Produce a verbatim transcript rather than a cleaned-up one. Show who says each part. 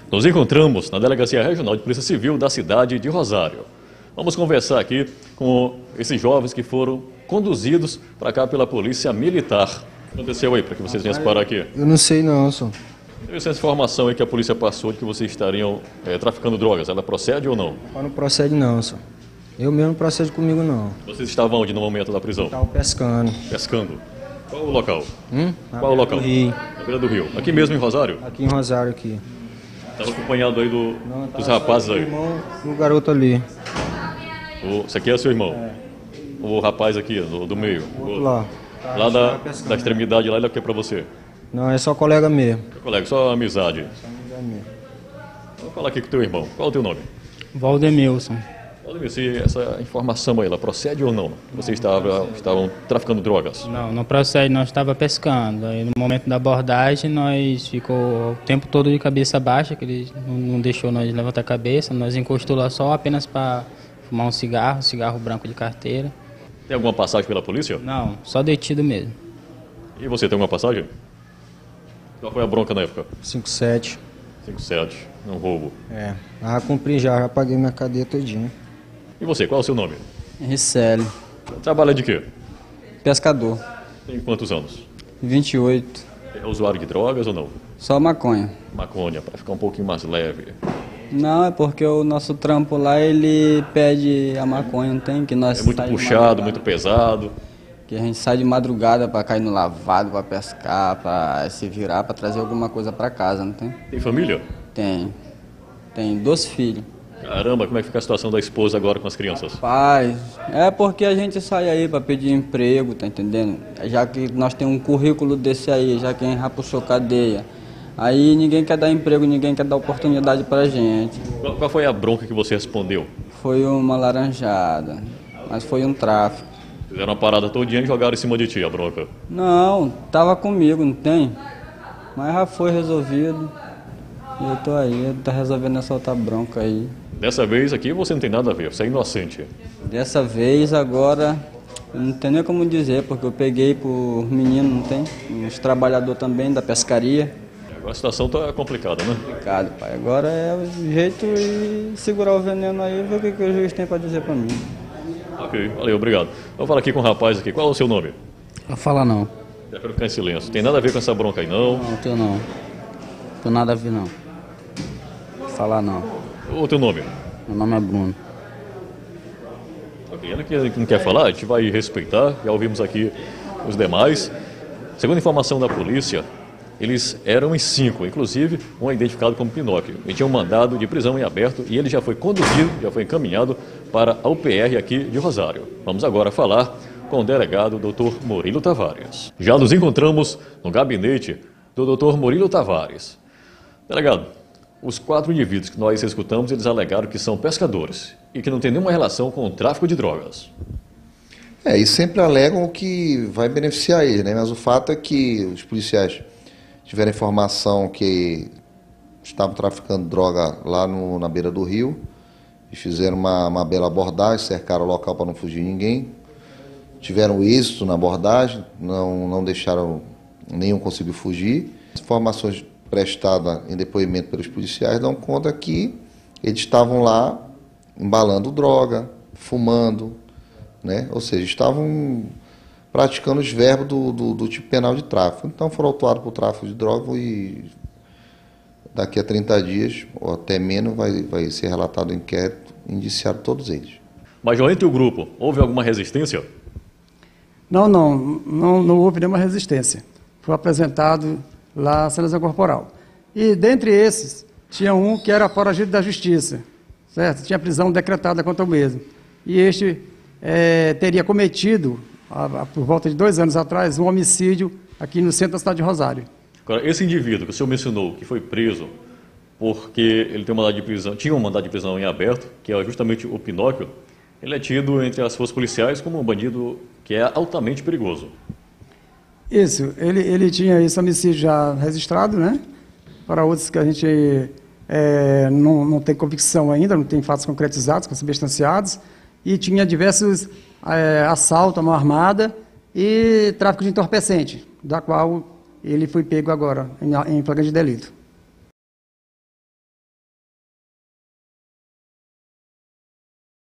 Speaker 1: Nos encontramos na Delegacia Regional de Polícia Civil da cidade de Rosário. Vamos conversar aqui com esses jovens que foram conduzidos para cá pela Polícia Militar. O que aconteceu aí para que vocês viessem parar aqui?
Speaker 2: Eu não sei não, senhor.
Speaker 1: Teve essa informação aí que a polícia passou de que vocês estariam é, traficando drogas. Ela procede ou não?
Speaker 2: Não procede não, senhor. Eu mesmo não procede comigo não.
Speaker 1: Vocês estavam onde no momento da prisão?
Speaker 2: Estava pescando.
Speaker 1: Pescando. Qual o local?
Speaker 2: Hum?
Speaker 1: Qual o local?
Speaker 2: Do Rio.
Speaker 1: Na beira do rio. Aqui mesmo em Rosário?
Speaker 2: Aqui em Rosário, aqui.
Speaker 1: Estava acompanhado aí do,
Speaker 2: Não,
Speaker 1: dos rapazes aí.
Speaker 2: Irmão, o garoto ali.
Speaker 1: O, esse aqui é seu irmão? É. O rapaz aqui, do, do meio?
Speaker 2: O outro lá.
Speaker 1: Lá da, da extremidade lá, ele é o que para você?
Speaker 2: Não, é só colega mesmo.
Speaker 1: Seu colega, só amizade.
Speaker 2: Só amizade mesmo.
Speaker 1: Vou falar aqui com o teu irmão. Qual é o teu nome?
Speaker 3: Valdemilson.
Speaker 1: Valdemilson, se essa informação aí, ela procede ou não? Vocês estavam, estavam traficando drogas?
Speaker 3: Não, não procede, nós estava pescando. Aí no momento da abordagem nós ficou o tempo todo de cabeça baixa, que ele não deixou nós levantar a cabeça, nós encostou lá só apenas para fumar um cigarro, um cigarro branco de carteira.
Speaker 1: Tem alguma passagem pela polícia?
Speaker 3: Não, só detido mesmo.
Speaker 1: E você tem alguma passagem? Qual foi a bronca na época?
Speaker 2: cinco sete.
Speaker 1: cinco sete, um roubo.
Speaker 2: É. Ah, cumpri já, já paguei minha cadeia todinha.
Speaker 1: E você, qual é o seu nome?
Speaker 4: Ricelli.
Speaker 1: Trabalha de quê?
Speaker 4: Pescador.
Speaker 1: Tem quantos anos?
Speaker 4: vinte e oito.
Speaker 1: É usuário de drogas ou não?
Speaker 4: Só maconha.
Speaker 1: Maconha, para ficar um pouquinho mais leve.
Speaker 4: Não, é porque o nosso trampo lá, ele pede a maconha, não tem? Que nós
Speaker 1: É muito
Speaker 4: sai de
Speaker 1: puxado,
Speaker 4: madrugada.
Speaker 1: muito pesado.
Speaker 4: Que a gente sai de madrugada para cair no lavado, para pescar, para se virar, para trazer alguma coisa para casa, não tem?
Speaker 1: Tem família?
Speaker 4: Tem. Tem dois filhos.
Speaker 1: Caramba, como é que fica a situação da esposa agora com as crianças?
Speaker 4: Pai, é porque a gente sai aí para pedir emprego, tá entendendo? Já que nós temos um currículo desse aí, já que a gente já puxou cadeia. Aí ninguém quer dar emprego, ninguém quer dar oportunidade pra gente.
Speaker 1: Qual, qual foi a bronca que você respondeu?
Speaker 4: Foi uma laranjada, mas foi um tráfico.
Speaker 1: Fizeram uma parada todinha e jogaram em cima de ti a bronca.
Speaker 4: Não, tava comigo, não tem? Mas já foi resolvido. E eu tô aí, ele tá resolvendo essa outra bronca aí.
Speaker 1: Dessa vez aqui você não tem nada a ver, você é inocente.
Speaker 4: Dessa vez agora, eu não tenho nem como dizer, porque eu peguei por menino, não tem? Uns trabalhadores também da pescaria.
Speaker 1: Agora a situação está complicada, né?
Speaker 4: Complicado, pai. Agora é o jeito de segurar o veneno aí e ver o que, que o juiz tem para dizer para mim.
Speaker 1: Ok, valeu, obrigado. Vou falar aqui com o rapaz aqui. Qual é o seu nome?
Speaker 3: Não fala não.
Speaker 1: Já quero ficar em silêncio. Tem nada a ver com essa bronca aí, não?
Speaker 3: Não, tenho não. Tenho nada a ver não. Falar não.
Speaker 1: O teu nome?
Speaker 3: Meu nome é Bruno.
Speaker 1: Ok, ela que não quer falar, a gente vai respeitar. Já ouvimos aqui os demais. Segundo informação da polícia, eles eram em cinco, inclusive um é identificado como Pinóquio. Ele tinha um mandado de prisão em aberto e ele já foi conduzido, já foi encaminhado para a U P R aqui de Rosário. Vamos agora falar com o delegado doutor Murilo Tavares. Já nos encontramos no gabinete do doutor Murilo Tavares. Delegado, os quatro indivíduos que nós escutamos, eles alegaram que são pescadores e que não tem nenhuma relação com o tráfico de drogas.
Speaker 5: É, e sempre alegam o que vai beneficiar eles, né? Mas o fato é que os policiais tiveram informação que estavam traficando droga lá no, na beira do rio e fizeram uma, uma bela abordagem, cercaram o local para não fugir ninguém. Tiveram êxito na abordagem, não, não deixaram nenhum conseguir fugir. As informações prestadas em depoimento pelos policiais dão conta que eles estavam lá embalando droga, fumando, né? Ou seja, estavam praticando os verbos do, do, do tipo penal de tráfico. Então foram autuados por tráfico de droga e daqui a trinta dias, ou até menos, vai, vai ser relatado o inquérito e indiciado todos eles.
Speaker 1: Mas entre o grupo, houve alguma resistência?
Speaker 6: Não, não, não, não houve nenhuma resistência. Foi apresentado lá a célula corporal. E dentre esses, tinha um que era foragido da justiça, certo? Tinha prisão decretada contra o mesmo. E este é, teria cometido, há, há, por volta de dois anos atrás, um homicídio aqui no centro da cidade de Rosário.
Speaker 1: Agora, esse indivíduo que o senhor mencionou, que foi preso porque ele tem um mandado de prisão, tinha um mandado de prisão em aberto, que é justamente o Pinóquio, ele é tido entre as forças policiais como um bandido que é altamente perigoso.
Speaker 6: Isso, ele, ele tinha esse homicídio já registrado, né? Para outros que a gente é, não, não tem convicção ainda, não tem fatos concretizados, substanciados, e tinha diversos é, assaltos à mão armada e tráfico de entorpecente, da qual ele foi pego agora em, em flagrante de delito.